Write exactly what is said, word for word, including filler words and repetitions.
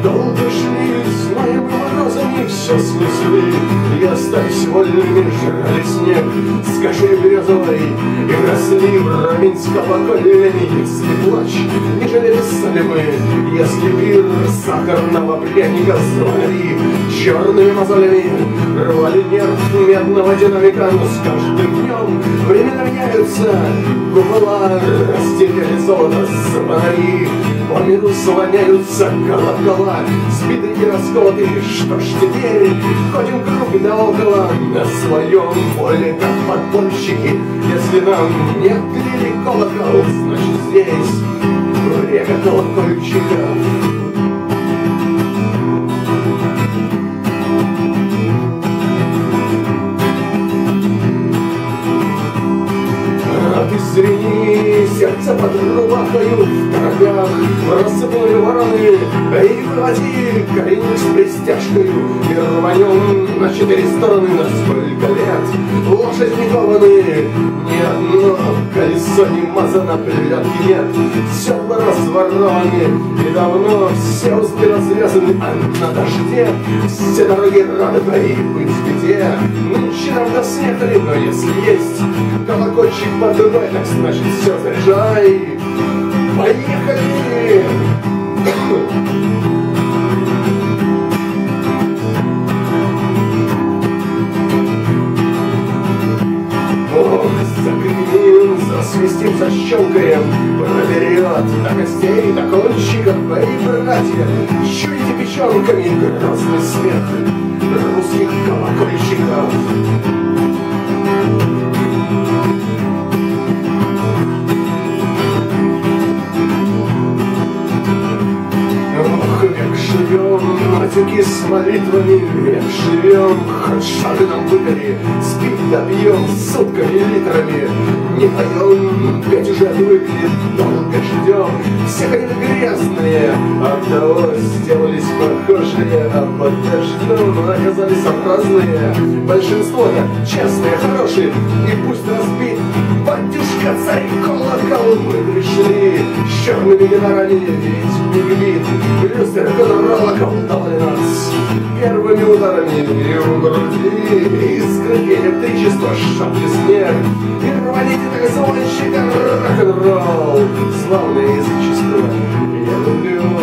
Долго шли, знаем морозами все снесли, и остались вольными, жрали снег с кашей березовой, и вросли в равенского колени. Если плач, не жалели сами мы, если пир сахарного пряника звали черными мозолями, рвали нерв медного динамика. Но с каждым днем времена меняются, купола растеряли золото звонари, по миру слоняются колокола, сбиты и расколоты. Что ж теперь, ходим круг да около на своем поле, как подпольщики. Если нам не отклеили колокол, значит здесь время колокольчиков. Извини, сердце под рубахою в дорогах рассыпали вороны, и выводи коренник с пристяжкою, и рванем на четыре стороны. На сколько лет лошадь не кованы, ни одно колесо не мазано, плетки нет, седла разворованы, и давно все узлы развязаны, а на дожде все дороги рады твои быть в беде. Нынче нам до снехали, но если есть колокольчик под рукой, так значит все, заряжай, поехали! Ох, загремим, засвистим, защелкаем, проберет до костей, до кончиков, мои братья, чуйте печенками грозный смех русских колокольчиков. Матюки с молитвами, век живем, хоть шары нам выгори, спим да пьем сутками литрами, не поем, петь уже отвыкли, долго ждем, все ходили грязные, оттого сделались похожие, а под дождем оказались разные. Большинство-то честные, хорошие, и пусть разбит батюшка царь колокол. Мы пришли с черными гитарами, ведь бигбит плюс рок-н-ролл околдовали нас первыми ударами и в груди искры электричества, шапки снег, и рваните так звонщика рок-н-ролл, славное язычество. Я люблю